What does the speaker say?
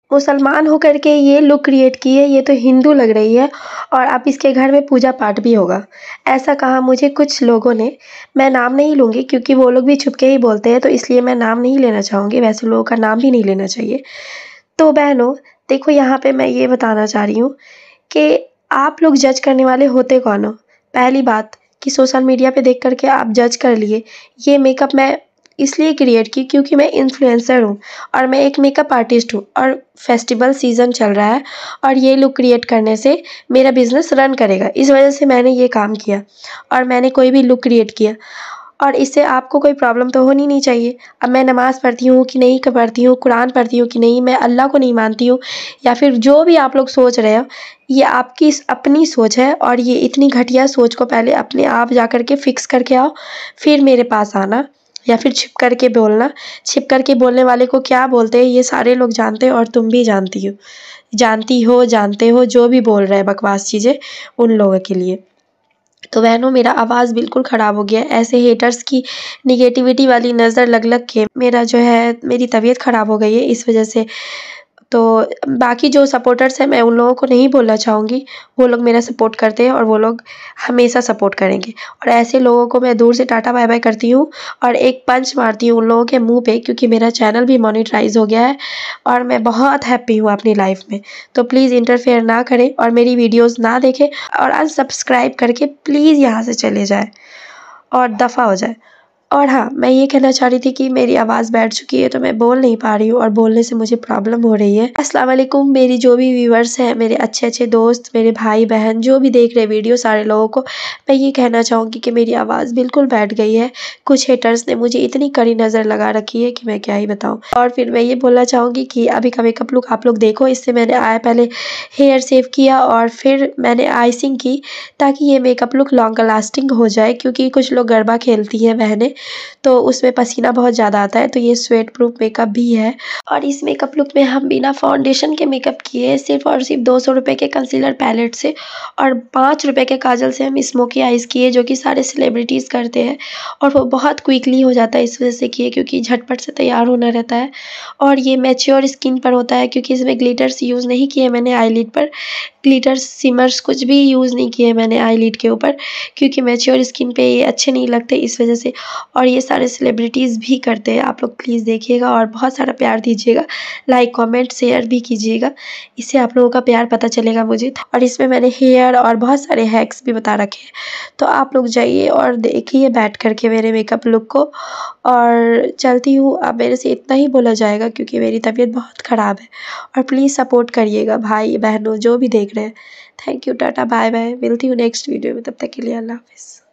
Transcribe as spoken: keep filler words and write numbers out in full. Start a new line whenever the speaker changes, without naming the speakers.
मुसलमान होकर के ये लुक क्रिएट की है, ये तो हिंदू लग रही है और अब इसके घर में पूजा पाठ भी होगा, ऐसा कहा मुझे कुछ लोगों ने। मैं नाम नहीं लूँगी क्योंकि वो लोग भी छुप के ही बोलते हैं, तो इसलिए मैं नाम नहीं लेना चाहूँगी, वैसे लोगों का नाम भी नहीं लेना चाहिए। तो बहनों देखो, यहाँ पे मैं ये बताना चाह रही हूँ कि आप लोग जज करने वाले होते कौन हो? पहली बात कि सोशल मीडिया पे देख कर के आप जज कर लिए। ये मेकअप मैं इसलिए क्रिएट की क्योंकि मैं इन्फ्लुएंसर हूँ और मैं एक मेकअप आर्टिस्ट हूँ और फेस्टिवल सीज़न चल रहा है और ये लुक क्रिएट करने से मेरा बिज़नेस रन करेगा। इस वजह से मैंने ये काम किया और मैंने कोई भी लुक क्रिएट किया और इससे आपको कोई प्रॉब्लम तो होनी नहीं चाहिए। अब मैं नमाज़ पढ़ती हूँ कि नहीं पढ़ती हूँ, कुरान पढ़ती हूँ कि नहीं, मैं अल्लाह को नहीं मानती हूँ या फिर जो भी आप लोग सोच रहे हो, ये आपकी अपनी सोच है और ये इतनी घटिया सोच को पहले अपने आप जा कर के फ़िक्स करके आओ, फिर मेरे पास आना या फिर छिप कर के बोलना। छिप कर के बोलने वाले को क्या बोलते हैं ये सारे लोग जानते हैं और तुम भी जानती हो जानती हो जानते हो जो भी बोल रहे हैं बकवास चीज़ें उन लोगों के लिए। तो बहनों मेरा आवाज़ बिल्कुल ख़राब हो गया है, ऐसे हेटर्स की निगेटिविटी वाली नज़र लग लग के मेरा जो है मेरी तबीयत ख़राब हो गई है इस वजह से। तो बाकी जो सपोर्टर्स हैं मैं उन लोगों को नहीं बोलना चाहूँगी, वो लोग मेरा सपोर्ट करते हैं और वो लोग हमेशा सपोर्ट करेंगे और ऐसे लोगों को मैं दूर से टाटा बाय बाय करती हूँ और एक पंच मारती हूँ उन लोगों के मुँह पे, क्योंकि मेरा चैनल भी मोनेटाइज़ हो गया है और मैं बहुत हैप्पी हूँ अपनी लाइफ में। तो प्लीज़ इंटरफेयर ना करें और मेरी वीडियोज़ ना देखें और अनसब्सक्राइब करके प्लीज़ यहाँ से चले जाएँ और दफ़ा हो जाए। और हाँ, मैं ये कहना चाह रही थी कि मेरी आवाज़ बैठ चुकी है तो मैं बोल नहीं पा रही हूँ और बोलने से मुझे प्रॉब्लम हो रही है। अस्सलाम वालेकुम मेरी जो भी व्यूअर्स हैं, मेरे अच्छे अच्छे दोस्त, मेरे भाई बहन जो भी देख रहे वीडियो, सारे लोगों को मैं ये कहना चाहूँगी कि मेरी आवाज़ बिल्कुल बैठ गई है। कुछ हेटर्स ने मुझे इतनी कड़ी नज़र लगा रखी है कि मैं क्या ही बताऊँ। और फिर मैं ये बोलना चाहूँगी कि अभी का मेकअप लुक आप लोग देखो। इससे मैंने आया पहले हेयर सेव किया और फिर मैंने आइसिंग की ताकि ये मेकअप लुक लॉन्ग लास्टिंग हो जाए, क्योंकि कुछ लोग गरबा खेलती हैं बहनें तो उसमें पसीना बहुत ज़्यादा आता है, तो ये स्वेट प्रूफ मेकअप भी है। और इस मेकअप लुक में हम बिना फाउंडेशन के मेकअप किए सिर्फ और सिर्फ दो सौ रुपये के कंसीलर पैलेट से और पाँच रुपये के काजल से हम स्मोकी आइज़ किए, जो कि सारे सेलिब्रिटीज़ करते हैं और वो बहुत क्विकली हो जाता है इस वजह से किए क्योंकि झटपट से तैयार होना रहता है और ये मैच्योर स्किन पर होता है क्योंकि इसमें ग्लिटर्स यूज़ नहीं किए मैंने आईलिड पर, ग्लिटर्स सिमर्स कुछ भी यूज़ नहीं किए मैंने आईलिड के ऊपर क्योंकि मैच्योर स्किन पे ये अच्छे नहीं लगते इस वजह से। और ये सारे सेलिब्रिटीज़ भी करते हैं, आप लोग प्लीज़ देखिएगा और बहुत सारा प्यार दीजिएगा, लाइक कमेंट शेयर भी कीजिएगा, इससे आप लोगों का प्यार पता चलेगा मुझे। और इसमें मैंने हेयर और बहुत सारे हैक्स भी बता रखे हैं, तो आप लोग जाइए और देखिए बैठ करके मेरे मेकअप लुक को। और चलती हूँ, अब मेरे से इतना ही बोला जाएगा क्योंकि मेरी तबीयत बहुत ख़राब है और प्लीज़ सपोर्ट करिएगा भाई बहनों जो भी देख रहे हैं। Thank you, tata bye bye, मिलती हूँ नेक्स्ट वीडियो में, तब तक के लिए अल्लाह हाफ़िज़।